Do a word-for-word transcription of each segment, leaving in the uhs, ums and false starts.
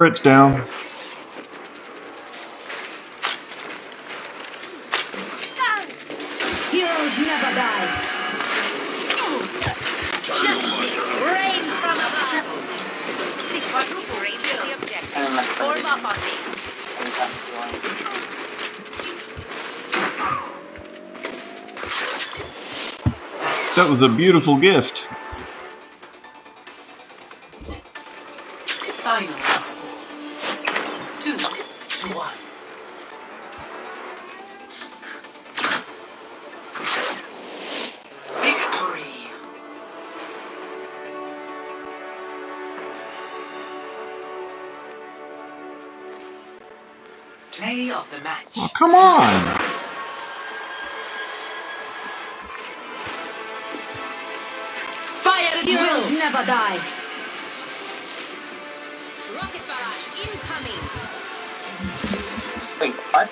Turret's down. Heroes never die. Justice reigns from above. Six quadruple range to the objective. And my Form up on me. That was a beautiful gift. Finals. Two to one. Victory. Play of the match. Oh, come on! Fire at Heroes will. Never die. Rocket barrage incoming. Wait, what?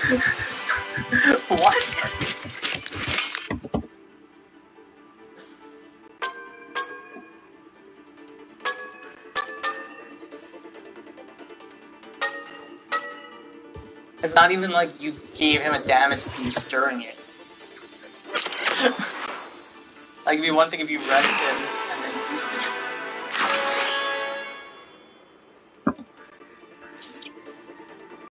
What? It's not even like you gave him a damage piece during it. Like, it'd be one thing if you rested.